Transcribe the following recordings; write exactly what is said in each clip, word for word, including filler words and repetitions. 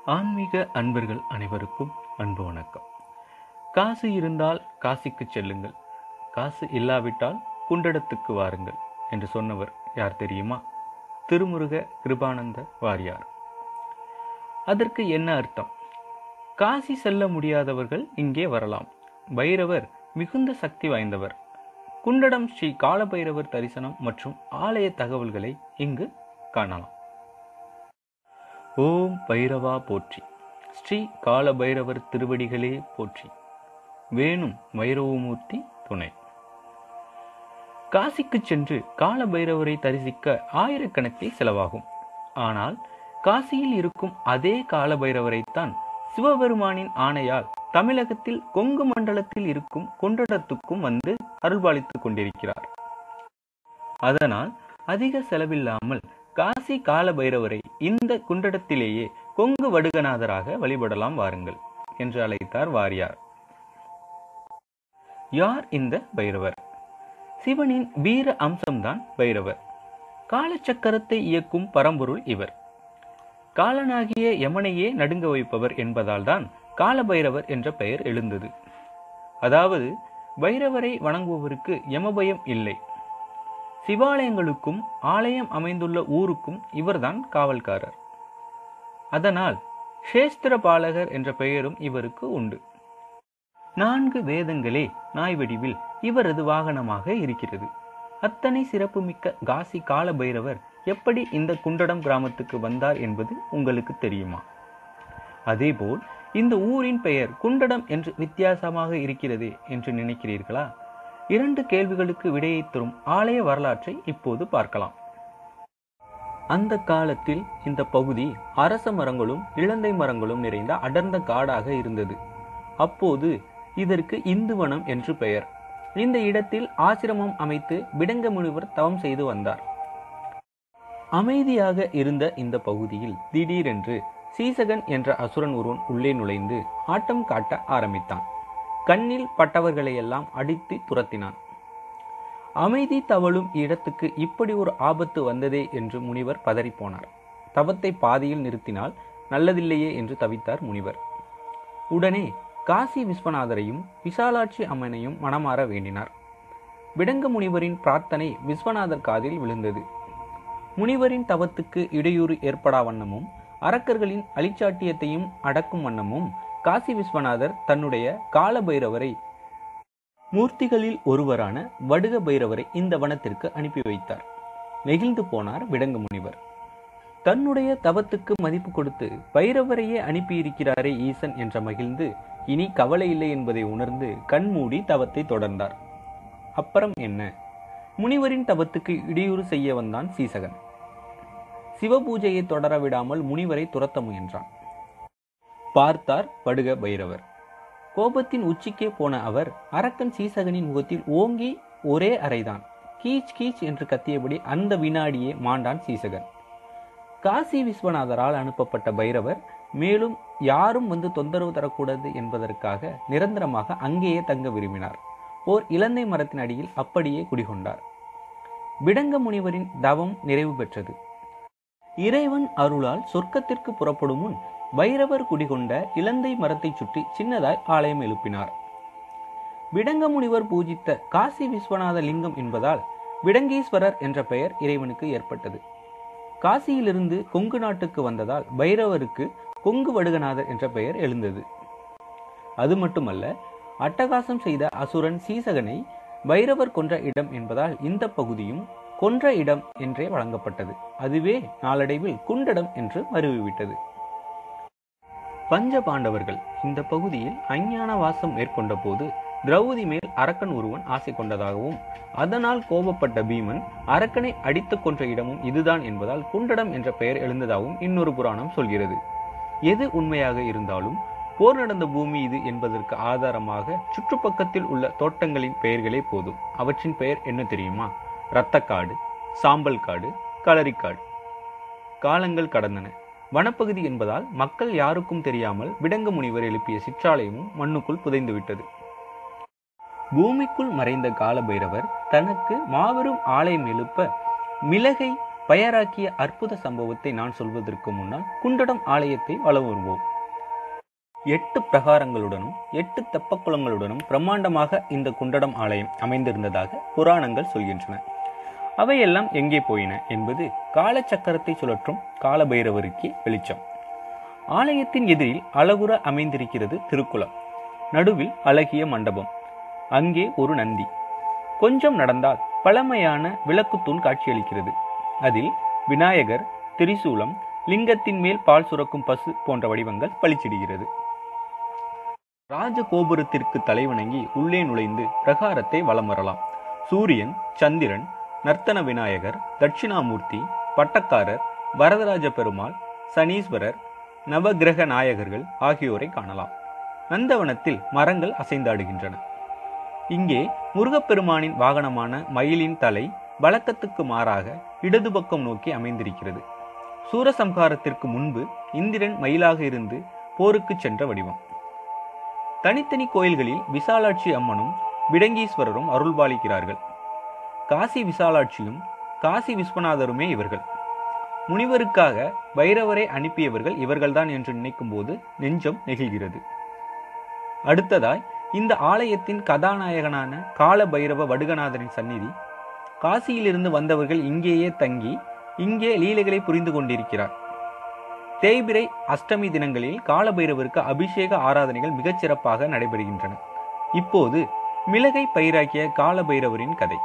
ஆன்மீக அன்பர்கள் அனைவருக்கும் அன்பு வணக்கம். காசு இருந்தால் காசிக்கு செல்லுங்கள், காசு இல்லாவிட்டால் குண்டடத்துக்கு வாருங்கள் என்று சொன்னவர் யார் தெரியுமா? திருமுருக கிருபானந்த வாரியார். அதற்கு என்ன அர்த்தம்? காசி செல்ல முடியாதவர்கள் இங்கே வரலாம். பைரவர் மிகுந்த சக்தி வாய்ந்தவர். குண்டடம் ஸ்ரீ காலபைரவர் தரிசனம் மற்றும் ஆலய தகவல்களை இங்கு காணலாம். ஓம் பைரவா போற்றி, ஸ்ரீ கால பைரவர் திருவடிகளே போற்றி, வேணும் வைரவமூர்த்தி துணை. காசிக்கு சென்று கால பைரவரை தரிசிக்க ஆயிரக்கணக்கில் செலவாகும். ஆனால் காசியில் இருக்கும் அதே கால பைரவரைத்தான் சிவபெருமானின் ஆணையால் தமிழகத்தில் கொங்கு மண்டலத்தில் இருக்கும் கொண்டடத்துக்கும் வந்து அருள்பாலித்துக் கொண்டிருக்கிறார். அதனால் அதிக செலவில்லாமல் காசி கால பைரவரை இந்த குண்டடத்திலேயே கொங்கு வடுகநாதராக வழிபடலாம் வாருங்கள் என்று அழைத்தார் வாரியார். யார் இந்த பைரவர்? சிவனின் வீர அம்சம்தான் பைரவர். காலச்சக்கரத்தை இயக்கும் பரம்பொருள் இவர். காலனாகிய யமனையே நடுங்க வைப்பவர் என்பதால் தான் கால பைரவர் என்ற பெயர் எழுந்தது. அதாவது பைரவரை வணங்குபவருக்கு யமபயம் இல்லை. சிவாலயங்களுக்கும் ஆலயம் அமைந்துள்ள ஊருக்கும் இவர்தான் காவல்காரர். அதனால் சேஸ்திர பாலகர் என்ற பெயரும் இவருக்கு உண்டு. நான்கு வேதங்களே நாய் வடிவில் இவரது வாகனமாக இருக்கிறது. அத்தனை சிறப்புமிக்க காசி கால பைரவர் எப்படி இந்த குண்டடம் கிராமத்துக்கு வந்தார் என்பது உங்களுக்கு தெரியுமா? அதேபோல் இந்த ஊரின் பெயர் குண்டடம் என்று வித்தியாசமாக இருக்கிறது என்று நினைக்கிறீர்களா? இரண்டு கேள்விகளுக்கு விடையை தரும் ஆலய வரலாற்றை இப்போது பார்க்கலாம். அந்த காலத்தில் இந்த பகுதி அரச மரங்களும் இலந்தை மரங்களும் நிறைந்த அடர்ந்த காடாக இருந்தது. அப்போது இதற்கு இந்துவனம் என்று பெயர். இந்த இடத்தில் ஆசிரமம் அமைத்து பிடங்க முனிவர் தவம் செய்து வந்தார். அமைதியாக இருந்த இந்த பகுதியில் திடீரென்று சீசகன் என்ற அசுரன் ஒருவன் உள்ளே நுழைந்து ஆட்டம் காட்ட ஆரம்பித்தான். கண்ணில் பட்டவர்களையெல்லாம் அடித்து துரத்தினான். அமைதி தவழும் இடத்துக்கு இப்படி ஒரு ஆபத்து வந்ததே என்று முனிவர் பதறிப்போனார். தவத்தை பாதியில் நிறுத்தினால் நல்லதில்லையே என்று தவித்தார் முனிவர். உடனே காசி விஸ்வநாதரையும் விசாலாட்சி அம்மனையும் மனமாற வேண்டினார். பிடங்க முனிவரின் பிரார்த்தனை விஸ்வநாதர் காதில் விழுந்தது. முனிவரின் தவத்துக்கு இடையூறு ஏற்படா வண்ணமும் அரக்கர்களின் அழிச்சாட்டியத்தையும் அடக்கும் வண்ணமும் காசி விஸ்வநாதர் தன்னுடைய கால பைரவரை மூர்த்திகளில் ஒருவரான வடுக பைரவரை இந்த வனத்திற்கு அனுப்பி வைத்தார். நெகிழ்ந்து போனார் பிடங்க முனிவர். தன்னுடைய தவத்துக்கு மதிப்பு கொடுத்து பைரவரையே அனுப்பியிருக்கிறாரே ஈசன் என்ற மகிழ்ந்து இனி கவலை இல்லை என்பதை உணர்ந்து கண்மூடி தவத்தை தொடர்ந்தார். அப்புறம் என்ன? முனிவரின் தவத்துக்கு இடையூறு செய்ய வந்தான் சீசகன். சிவபூஜையை தொடர விடாமல் முனிவரை துரத்த முயன்றான். பார்த்தார் வடுக பைரவர். கோபத்தின் உச்சிக்கே போன அவர் அரக்கன் சீசகனின் முகத்தில் ஓங்கி ஒரே அறைதான். கீச் கீச் என்று கத்தியபடி அந்த வினாடியே மாண்டான் சீசகன். காசி விஸ்வநாதரால் அனுப்பப்பட்ட பைரவர் மேலும் யாரும் வந்து தொந்தரவு தரக்கூடாது என்பதற்காக நிரந்தரமாக அங்கேயே தங்க விரும்பினார். ஓர் இலந்தை மரத்தின் அடியில் அப்படியே குடிகொண்டார். பிடங்க முனிவரின் தவம் நிறைவு பெற்றது. இறைவன் அருளால் சொர்க்கத்திற்கு புறப்படும் முன் பைரவர் குடிகொண்ட இலந்தை மரத்தை சுற்றி சின்னதாய் ஆலயம் எழுப்பினார். பிடங்க முனிவர் பூஜித்த காசி விஸ்வநாத லிங்கம் என்பதால் பிடங்கீஸ்வரர் என்ற பெயர் இறைவனுக்கு ஏற்பட்டது. காசியிலிருந்து கொங்கு நாட்டுக்கு வந்ததால் பைரவருக்கு கொங்கு வடுகநாதர் என்ற பெயர் எழுந்தது. அது மட்டுமல்ல, அட்டகாசம் செய்த அசுரன் சீசகனை பைரவர் கொன்ற இடம் என்பதால் இந்த பகுதியும் கொன்ற இடம் என்றே வழங்கப்பட்டது. அதுவே நாளடைவில் குண்டடம் என்று மருவிவிட்டது. பஞ்ச பாண்டவர்கள் இந்த பகுதியில் அஞ்ஞான வாசம் மேற்கொண்ட போது திரௌதி மேல் அரக்கன் ஒருவன் ஆசை கொண்டதாகவும் அதனால் கோபப்பட்ட பீமன் அரக்கனை அடித்து கொன்ற இடமும் இதுதான் என்பதால் குண்டடம் என்ற பெயர் எழுந்ததாகவும் இன்னொரு புராணம் சொல்கிறது. எது உண்மையாக இருந்தாலும் போர் நடந்த பூமி இது என்பதற்கு ஆதாரமாக சுற்றுப்பக்கத்தில் உள்ள தோட்டங்களின் பெயர்களே போதும். அவற்றின் பெயர் என்ன தெரியுமா? இரத்தக்காடு, சாம்பல் காடு, களரிக்காடு. காலங்கள் கடந்தன. வனப்பகுதி என்பதால் மக்கள் யாருக்கும் தெரியாமல் பிடங்க முனிவர் எழுப்பிய சிற்றாலயமும் மண்ணுக்குள் புதைந்து விட்டது. பூமிக்குள் மறைந்த கால பைரவர் தனக்கு மாபெரும் ஆலயம் எழுப்ப மிளகை பெயராக்கிய அற்புத சம்பவத்தை நான் சொல்வதற்கு முன்னால் குண்டடம் ஆலயத்தை வலம் வருவோம். எட்டு பிரகாரங்களுடனும் எட்டு தெப்பக்குளங்களுடனும் பிரம்மாண்டமாக இந்த குண்டடம் ஆலயம் அமைந்திருந்ததாக புராணங்கள் சொல்கின்றன. அவையெல்லாம் எங்கே போயின என்பது காலச்சக்கரத்தை சுழற்றும் காலபைரவருக்கே வெளிச்சம். ஆலயத்தின் எதிரில் அழகுற அமைந்திருக்கிறது திருக்குளம். நடுவில் அழகிய மண்டபம். அங்கே ஒரு நந்தி. கொஞ்சம் நடந்தால் பழமையான விளக்குத்தூண் காட்சியளிக்கிறது. அதில் விநாயகர், திரிசூலம், லிங்கத்தின் மேல் பால் சுரக்கும் பசு போன்ற வடிவங்கள் பளிச்சிடுகிறது. ராஜகோபுரத்திற்கு தலைவணங்கி உள்ளே நுழைந்து பிரகாரத்தை வலம் வரலாம். சூரியன், சந்திரன், நர்த்தன விநாயகர், தட்சிணாமூர்த்தி, பட்டக்காரர், வரதராஜ பெருமாள், சனீஸ்வரர், நவகிரக நாயகர்கள் ஆகியோரை காணலாம். நந்தவனத்தில் மரங்கள் அசைந்தாடுகின்றன. இங்கே முருகப்பெருமானின் வாகனமான மயிலின் தலை வழக்கத்துக்கு மாறாக இடது பக்கம் நோக்கி அமைந்திருக்கிறது. சூரசம்ஹாரத்திற்கு முன்பு இந்திரன் மயிலாக இருந்து போருக்கு சென்ற வடிவம். தனித்தனி கோயில்களில் விசாலாட்சி அம்மனும் விடங்கீஸ்வரரும் அருள்பாலிக்கிறார்கள். காசி விசாலாட்சியும் காசி விஸ்வநாதருமே இவர்கள். முனிவருக்காக பைரவரை அனுப்பியவர்கள் இவர்கள்தான் என்று நினைக்கும் போது நெஞ்சம் நெகிழ்கிறது. அடுத்ததாய் இந்த ஆலயத்தின் கதாநாயகனான கால பைரவ வடுகநாதரின் சந்நிதி. காசியிலிருந்து வந்தவர்கள் இங்கேயே தங்கி இங்கே லீலைகளை புரிந்து கொண்டிருக்கிறார். தேய்பிரை அஷ்டமி தினங்களில் காலபைரவருக்கு அபிஷேக ஆராதனைகள் மிகச் சிறப்பாக நடைபெறுகின்றன. இப்போது மிளகை பயிராக்கிய காலபைரவரின் கதை.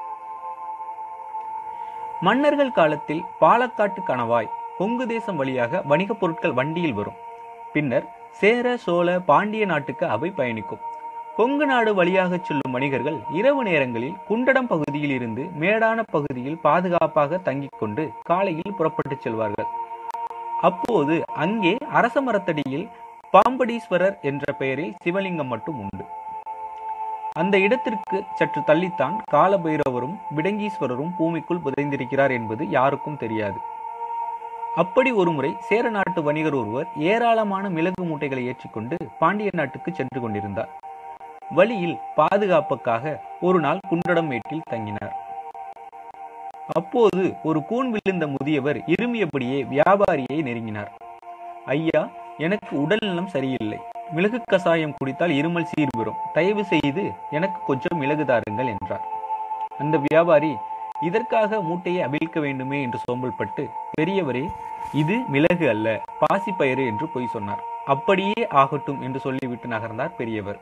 மன்னர்கள் காலத்தில் பாலக்காட்டு கணவாய் கொங்கு தேசம் வழியாக வணிகப் பொருட்கள் வண்டியில் வரும். பின்னர் சேர, சோழ, பாண்டிய நாட்டுக்கு அவை பயணிக்கும். கொங்கு நாடு வழியாக செல்லும் வணிகர்கள் இரவு நேரங்களில் குண்டடம் பகுதியில் இருந்து மேடான பகுதியில் பாதுகாப்பாக தங்கிக் கொண்டு காலையில் புறப்பட்டு செல்வார்கள். அப்போது அங்கே அரச மரத்தடியில் பாம்படீஸ்வரர் என்ற பெயரில் சிவலிங்கம் மட்டும் உண்டு. அந்த இடத்திற்கு சற்று தள்ளித்தான் காலபைரவரும் விடங்கீஸ்வரரும் பூமிக்குள் புதைந்திருக்கிறார் என்பது யாருக்கும் தெரியாது. அப்படி ஒருமுறை சேர நாட்டு வணிகர் ஒருவர் ஏராளமான மிளகு மூட்டைகளை ஏற்றிக்கொண்டு பாண்டிய நாட்டுக்கு சென்று கொண்டிருந்தார். வழியில் பாதுகாப்புக்காக ஒரு நாள் குண்டடம் மேட்டில் தங்கினார். அப்போது ஒரு கூன் விழுந்த முதியவர் இருமியபடியே வியாபாரியை நெருங்கினார். ஐயா, எனக்கு உடல் நலம் சரியில்லை. மிளகு கசாயம் குடித்தால் இருமல் சீர்வரும். தயவு செய்து எனக்கு கொஞ்சம் மிளகு தாருங்கள் என்றார். அந்த வியாபாரி, இதற்காக மூட்டையை அவிழ்க்க வேண்டுமே என்று சோம்பல்பட்டு, பெரியவரே, இது மிளகு அல்ல, பாசிப்பயிறு என்று பொய் சொன்னார். அப்படியே ஆகட்டும் என்று சொல்லிவிட்டு நகர்ந்தார் பெரியவர்.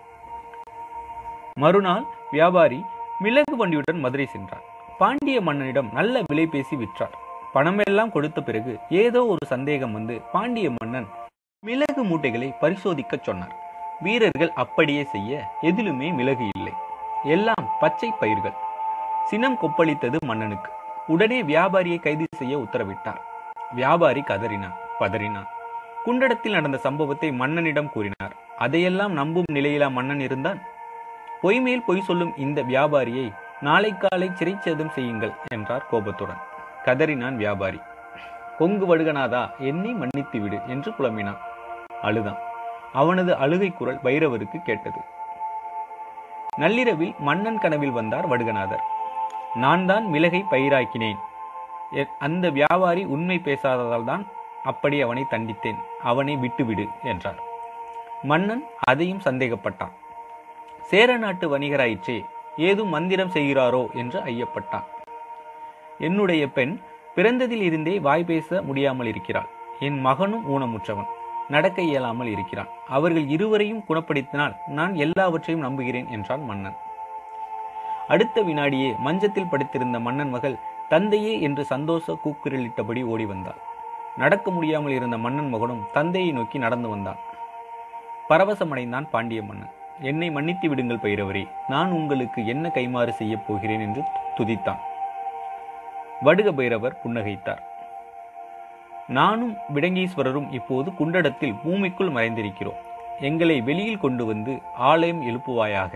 மறுநாள் வியாபாரி மிளகு வண்டியுடன் மதுரை சென்றார். பாண்டிய மன்னனிடம் நல்ல விலை பேசி விற்றார். பணமெல்லாம் கொடுத்த பிறகு ஏதோ ஒரு சந்தேகம் வந்து பாண்டிய மன்னன் மிளகு மூட்டைகளை பரிசோதிக்க சொன்னார். வீரர்கள் அப்படியே செய்ய எதிலுமே மிளகு இல்லை, எல்லாம் பச்சை பயிர்கள். சினம் கொப்பளித்தது மன்னனுக்கு. உடனே வியாபாரியை கைது செய்ய உத்தரவிட்டார். வியாபாரி கதறினார், பதறினார். குண்டடத்தில் நடந்த சம்பவத்தை மன்னனிடம் கூறினார். அதையெல்லாம் நம்பும் நிலையிலா மன்னன் இருந்தான்? பொய்மேல் பொய் சொல்லும் இந்த வியாபாரியை நாளை காலை சிறைச்சேதம் செய்யுங்கள் என்றார் கோபத்துடன். கதறினான் வியாபாரி. கொங்கு வடுகநாதா, என்னை மன்னித்து விடு என்று புலம்பினான். அழுதான். அவனது அழுகை குரல் பைரவருக்கு கேட்டது. நள்ளிரவில் மன்னன் கனவில் வந்தார் வடுகநாதர். நான் தான் மிளகை பயிராக்கினேன். அந்த வியாபாரி உண்மை பேசாததால் தான் அப்படி அவனை தண்டித்தேன். அவனை விட்டுவிடு என்றார். மன்னன் அதையும் சந்தேகப்பட்டான். சேர நாட்டு வணிகராயிற்றே, ஏதும் மந்திரம் செய்கிறாரோ என்று ஐயப்பட்டான். என்னுடைய பெண் பிறந்ததில் இருந்தே வாய் பேச முடியாமல் இருக்கிறாள். என் மகனும் ஊனமுற்றவன், நடக்க இயலாமல் இருக்கிறான். அவர்கள் இருவரையும் குணப்படுத்தினால் நான் எல்லாவற்றையும் நம்புகிறேன் என்றான் மன்னன். அடுத்த வினாடியே மஞ்சத்தில் படுத்திருந்த மன்னன் மகள் தந்தையே என்று சந்தோஷ கூக்குரலிட்டபடி ஓடி வந்தாள். நடக்க முடியாமல் இருந்த மன்னன் மகனும் தந்தையை நோக்கி நடந்து வந்தான். பரவசமடைந்தான் பாண்டிய மன்னன். என்னை மன்னித்து விடுங்கள் பைரவரே, நான் உங்களுக்கு என்ன கைமாறு செய்ய போகிறேன் என்று துதித்தான். வடுக பைரவர் புன்னகைத்தார். நானும் விடங்கீஸ்வரரும் இப்போது குண்டடத்தில் பூமிக்குள் மறைந்திருக்கிறோம். எங்களை வெளியில் கொண்டு வந்து ஆலயம் எழுப்புவாயாக.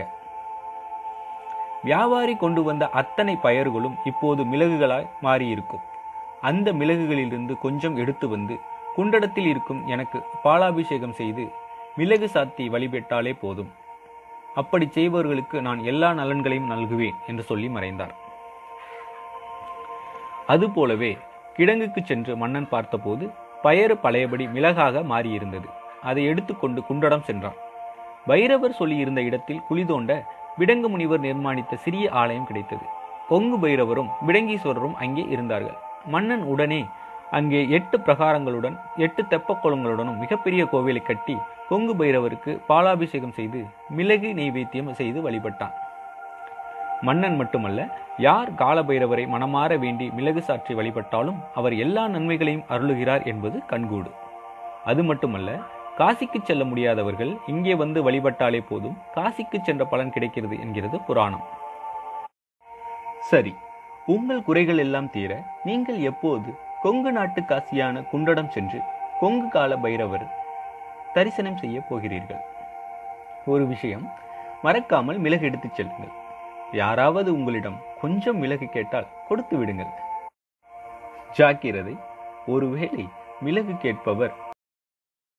வியாபாரி கொண்டு வந்த அத்தனை பயர்களும் இப்போது மிளகுகளாய் மாறியிருக்கும். அந்த மிளகுகளிலிருந்து கொஞ்சம் எடுத்து வந்து குண்டடத்தில் இருக்கும் எனக்கு பாலாபிஷேகம் செய்து மிளகு சாத்தி வழிபட்டாலே போதும். அப்படி செய்பவர்களுக்கு நான் எல்லா நலன்களையும் நல்குவேன் என்று சொல்லி மறைந்தார். அதுபோலவே கிடங்குக்கு சென்று மன்னன் பார்த்தபோது பயறு பழையபடி மிளகாக மாறியிருந்தது. அதை எடுத்துக்கொண்டு குண்டடம் சென்றான். பைரவர் சொல்லியிருந்த இடத்தில் குழி தோண்ட விடங்கு முனிவர் நிர்மாணித்த சிறிய ஆலயம் கிடைத்தது. கொங்கு பைரவரும் விடங்கீஸ்வரரும் அங்கே இருந்தார்கள். மன்னன் உடனே அங்கே எட்டு பிரகாரங்களுடன் எட்டு தெப்பக்குளங்களுடனும் மிகப்பெரிய கோவிலை கட்டி கொங்கு பைரவருக்கு பாலாபிஷேகம் செய்து மிளகு நெய்வேத்தியம் செய்து வழிபட்டான். மன்னன் மட்டுமல்ல, யார் கால பைரவரை மனமாற வேண்டி மிளகு சாற்றி வழிபட்டாலும் அவர் எல்லா நன்மைகளையும் அருளுகிறார் என்பது கண்கூடு. அது மட்டுமல்ல, காசிக்கு செல்ல முடியாதவர்கள் இங்கே வந்து வழிபட்டாலே போதும் காசிக்கு சென்ற பலன் கிடைக்கிறது என்கிறது புராணம். சரி, உங்கள் குறைகள் எல்லாம் தீர நீங்கள் எப்போது கொங்கு நாட்டு காசியான குண்டடம் சென்று கொங்கு கால பைரவர் தரிசனம் செய்ய போகிறீர்கள்? ஒரு விஷயம், மறக்காமல் மிளகு எடுத்துச் செல்லுங்கள். யாராவது உங்களிடம் கொஞ்சம் மிளகு கேட்டால் கொடுத்து விடுங்கள். ஜாக்கிரதை, ஒருவேளை மிளகு கேட்பவர்